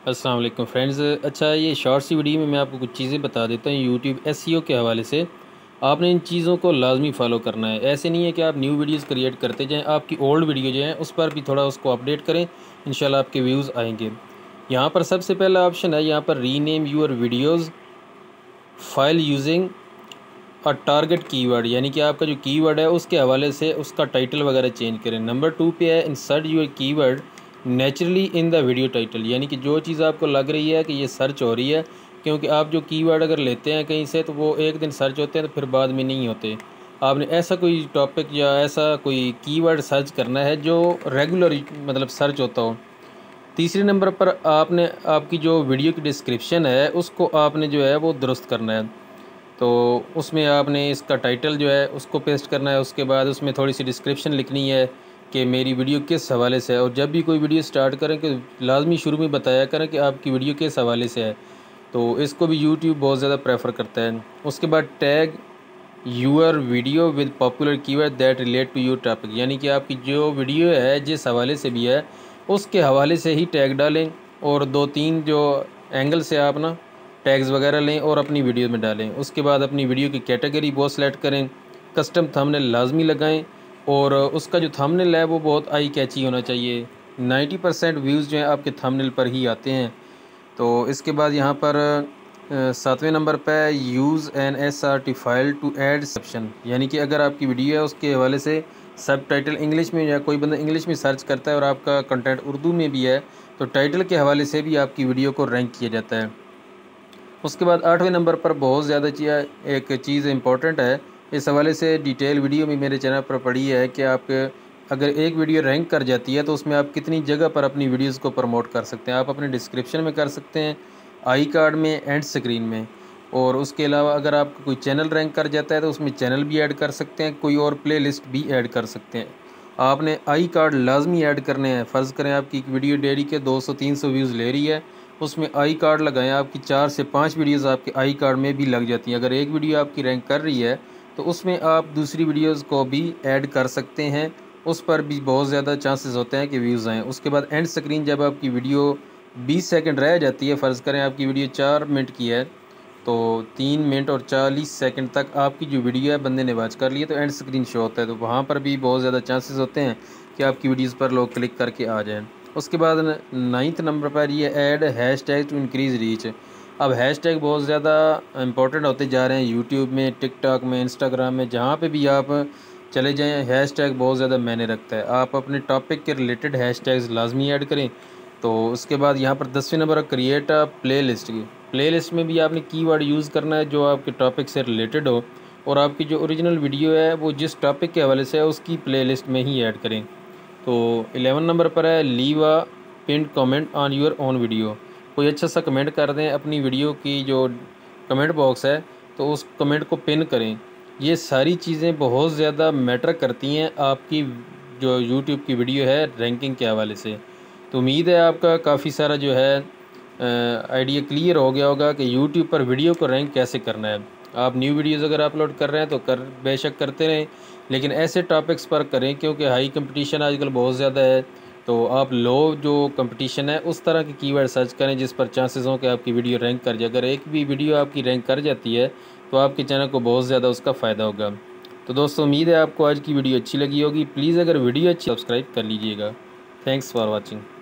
अस्सलाम वालेकुम फ्रेंड्स। अच्छा, ये शॉर्ट सी वीडियो में मैं आपको कुछ चीज़ें बता देता हूँ यूट्यूब एसईओ के हवाले से। आपने इन चीज़ों को लाजमी फॉलो करना है। ऐसे नहीं है कि आप न्यू वीडियोस क्रिएट करते जाएं, आपकी ओल्ड वीडियो जो है उस पर भी थोड़ा उसको अपडेट करें, इंशाल्लाह आपके व्यूज़ आएंगे। यहाँ पर सबसे पहला ऑप्शन है, यहाँ पर rename your videos file using और टारगेट कीवर्ड, यानी कि आपका जो कीवर्ड है उसके हवाले से उसका टाइटल वगैरह चेंज करें। नंबर 2 पे है insert your keyword naturally in the video title, यानी कि जो चीज़ आपको लग रही है कि ये सर्च हो रही है, क्योंकि आप जो कीवर्ड अगर लेते हैं कहीं से तो वो एक दिन सर्च होते हैं तो फिर बाद में नहीं होते। आपने ऐसा कोई टॉपिक या ऐसा कोई कीवर्ड सर्च करना है जो रेगुलर मतलब सर्च होता हो। तीसरे नंबर पर आपने आपकी जो वीडियो की डिस्क्रिप्शन है उसको आपने जो है वो दुरुस्त करना है। तो उसमें आपने इसका टाइटल जो है उसको पेस्ट करना है, उसके बाद उसमें थोड़ी सी डिस्क्रिप्शन लिखनी है कि मेरी वीडियो किस हवाले से है। और जब भी कोई वीडियो स्टार्ट करें कि लाजमी शुरू में बताया करें कि आपकी वीडियो किस हवाले से है, तो इसको भी यूट्यूब बहुत ज़्यादा प्रेफर करता है। उसके बाद tag your video with popular keyword that relate to your topic, यानी कि आपकी जो वीडियो है जिस हवाले से भी है उसके हवाले से ही टैग डालें, और 2-3 जो एंगल से आप ना टैग्स वगैरह लें और अपनी वीडियो में डालें। उसके बाद अपनी वीडियो की कैटेगरी वो सेलेक्ट करें, कस्टम थंबनेल लाजमी लगाएं, और उसका जो थंबनेल है वो बहुत आई कैची होना चाहिए। 90% व्यूज़ जो हैं आपके थंबनेल पर ही आते हैं। तो इसके बाद यहाँ पर 7वें नंबर पे use an SRT file to add section, यानी कि अगर आपकी वीडियो है उसके हवाले से सब टाइटल इंग्लिश में, या कोई बंदा इंग्लिश में सर्च करता है और आपका कंटेंट उर्दू में भी है, तो टाइटल के हवाले से भी आपकी वीडियो को रैंक किया जाता है। उसके बाद 8वें नंबर पर बहुत ज़्यादा एक चीज़ इंपॉर्टेंट है, इस हवाले से डिटेल वीडियो भी मेरे चैनल पर पड़ी है कि आपके अगर एक वीडियो रैंक कर जाती है तो उसमें आप कितनी जगह पर अपनी वीडियोज़ को प्रमोट कर सकते हैं। आप अपने डिस्क्रिप्शन में कर सकते हैं, आई कार्ड में, एंड स्क्रीन में। और उसके अलावा अगर आपका कोई चैनल रैंक कर जाता है तो उसमें चैनल भी ऐड कर सकते हैं, कोई और प्ले लिस्ट भी ऐड कर सकते हैं। आपने आई कार्ड लाजमी ऐड करने हैं। फ़र्ज़ करें आपकी एक वीडियो डेली के 200-300 व्यूज़ ले रही है, उसमें आई कार्ड लगाएं। आपकी 4 से 5 वीडियोज़ आपके आई कार्ड में भी लग जाती हैं। अगर एक वीडियो आपकी रैंक कर रही है तो उसमें आप दूसरी वीडियोज़ को भी ऐड कर सकते हैं, उस पर भी बहुत ज़्यादा चांसेस होते हैं कि व्यूज़ आएँ। उसके बाद एंड स्क्रीन, जब आपकी वीडियो 20 सेकंड रह जाती है, फ़र्ज़ करें आपकी वीडियो 4 मिनट की है, तो 3 मिनट और 40 सेकंड तक आपकी जो वीडियो है बंदे ने वॉच कर ली है, तो एंड स्क्रीन शो होता है। तो वहाँ पर भी बहुत ज़्यादा चांसेस होते हैं कि आपकी वीडियोज़ पर लोग क्लिक करके आ जाएँ। उसके बाद 9th नंबर पर ये add hashtag to increase reach. अब हैशटैग बहुत ज़्यादा इंपॉर्टेंट होते जा रहे हैं यूट्यूब में, टिकटॉक में, इंस्टाग्राम में, जहाँ पे भी आप चले जाएँ हैशटैग बहुत ज़्यादा मायने रखता है। आप अपने टॉपिक के रिलेटेड हैशटैग्स लाजमी ऐड करें। तो उसके बाद यहाँ पर 10वें नंबर पर क्रिएट अ प्लेलिस्ट की, प्लेलिस्ट में भी आपने कीवर्ड यूज़ करना है जो आपके टॉपिक से रिलेटेड हो, और आपकी जो ओरिजिनल वीडियो है वो जिस टॉपिक के हवाले से है उसकी प्लेलिस्ट में ही ऐड करें। तो 11 नंबर पर है leave a pinned comment on your own video. कोई अच्छा सा कमेंट कर दें अपनी वीडियो की जो कमेंट बॉक्स है, तो उस कमेंट को पिन करें। ये सारी चीज़ें बहुत ज़्यादा मैटर करती हैं आपकी जो यूट्यूब की वीडियो है रैंकिंग के हवाले से। तो उम्मीद है आपका काफ़ी सारा जो है आइडिया क्लियर हो गया होगा कि यूट्यूब पर वीडियो को रैंक कैसे करना है। आप न्यू वीडियोज़ अगर अपलोड कर रहे हैं तो बेशक करते रहें, लेकिन ऐसे टॉपिक्स पर करें क्योंकि हाई कंपटीशन आजकल बहुत ज़्यादा है। तो आप लो जो कंपटीशन है उस तरह के कीवर्ड सर्च करें जिस पर चांसेस हों कि आपकी वीडियो रैंक कर जाए। अगर एक भी वीडियो आपकी रैंक कर जाती है तो आपके चैनल को बहुत ज़्यादा उसका फ़ायदा होगा। तो दोस्तों, उम्मीद है आपको आज की वीडियो अच्छी लगी होगी। प्लीज़ अगर वीडियो अच्छी सब्सक्राइब कर लीजिएगा। Thanks for watching.